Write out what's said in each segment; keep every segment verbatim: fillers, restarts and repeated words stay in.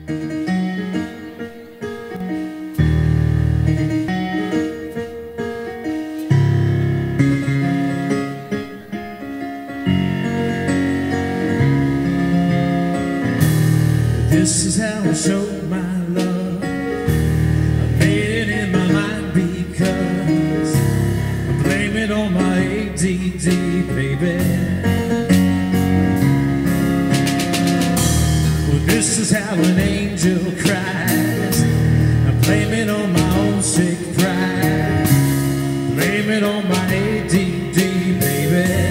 This is how I show my love. I made it in my mind because I blame it on my A D D, baby. Well, this is how an angel cries. I blame it on my own sick pride. Blame it on my A D D, baby.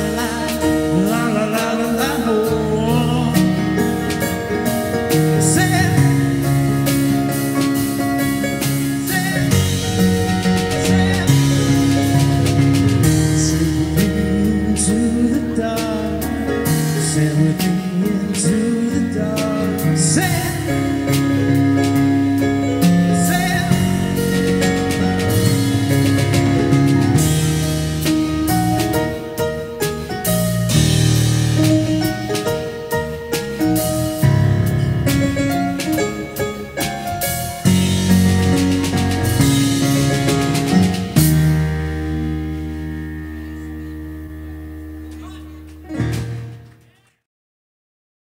Say